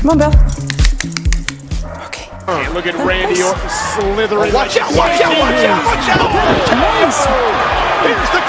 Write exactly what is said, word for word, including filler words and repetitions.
Come on, Bill. Okay. Hey, look at Randy Orton slithering. Watch out, watch out, watch out, watch out! Nice. Here's the